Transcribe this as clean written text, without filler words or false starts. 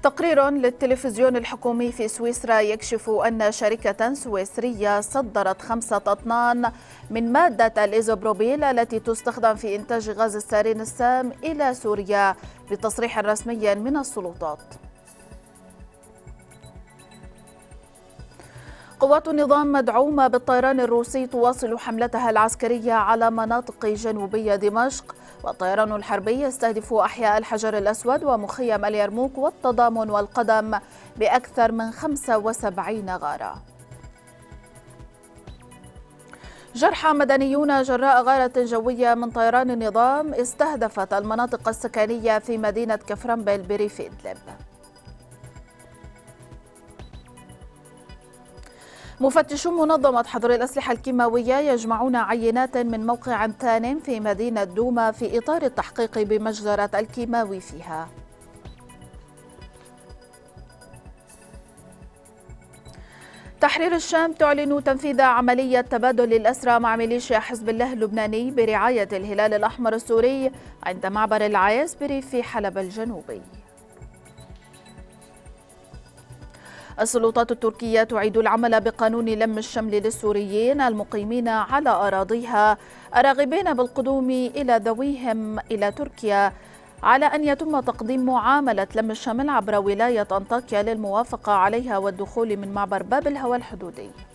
تقرير للتلفزيون الحكومي في سويسرا يكشف أن شركة سويسرية صدرت 5 أطنان من مادة الإيزوبروبيل التي تستخدم في إنتاج غاز السارين السام إلى سوريا بتصريح رسمي من السلطات. قوات النظام مدعومة بالطيران الروسي تواصل حملتها العسكرية على مناطق جنوبية دمشق، والطيران الحربي يستهدف أحياء الحجر الأسود ومخيم اليرموك والتضامن والقدم بأكثر من 75 غارة. جرحى مدنيون جراء غارة جوية من طيران النظام استهدفت المناطق السكنية في مدينة كفرنبل بريف إدلب. مفتشو منظمة حظر الأسلحة الكيماوية يجمعون عينات من موقع ثان في مدينة دوما في إطار التحقيق بمجزرة الكيماوي فيها. تحرير الشام تعلن تنفيذ عملية تبادل الأسرى مع ميليشيا حزب الله اللبناني برعاية الهلال الأحمر السوري عند معبر العياسبري في حلب الجنوبي. السلطات التركية تعيد العمل بقانون لم الشمل للسوريين المقيمين على أراضيها الراغبين بالقدوم إلى ذويهم إلى تركيا، على أن يتم تقديم معاملة لم الشمل عبر ولاية أنطاكيا للموافقة عليها والدخول من معبر باب الهوى الحدودي.